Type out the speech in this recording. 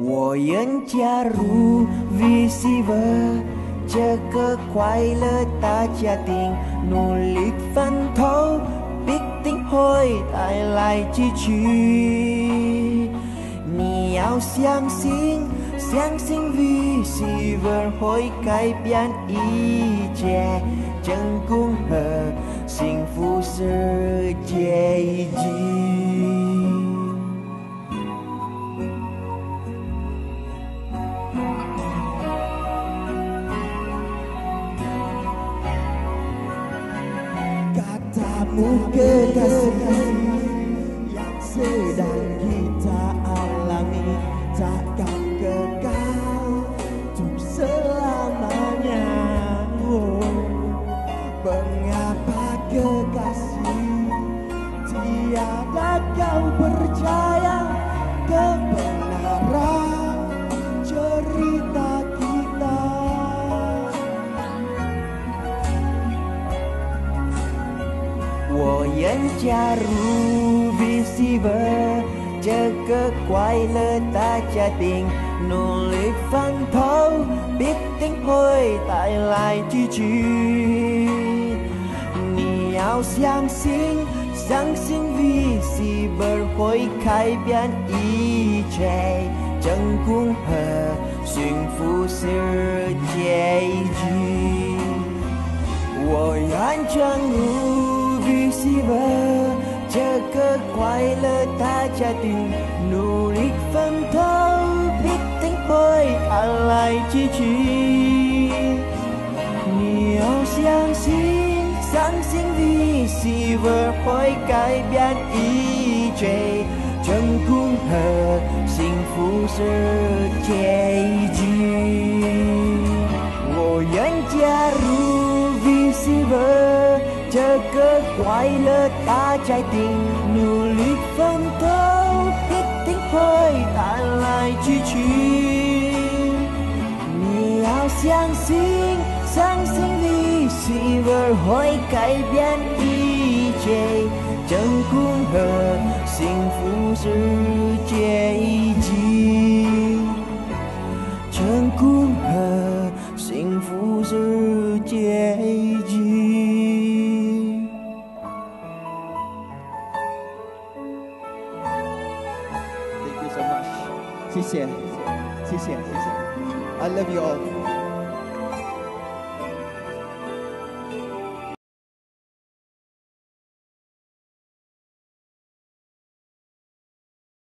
我愿加入 Visible 这个快乐大家庭，努力奋斗，必定会带来支持。你要相信，相信 Visible 会改变一切，成功和幸福世界一起。Katamu kekasih yang sedang kita alami takkan kekal untuk selamanya. Mengapa kekasih tiada kau percaya kebenaran cerita kita? 我愿加入 Visible 这个快乐大家庭，努力奋斗，必定会带来支持。你要相信，相信 Visible 会改变一切，成功和幸福世界一起。我愿加入 Visible 这个快乐大家庭，努力奋斗，必定会带来支持。你要相信，相信 Visible 会改变一切，成功和幸福世界一起。我愿加入 Visible 这个快乐大家庭，努力奋斗，必定会带来支持。你要相信，相信 Visible 会改变一切，成功和幸福世界一起，成功和幸福世界一起。Thank you so much. 谢谢，谢谢，谢谢。I love you all.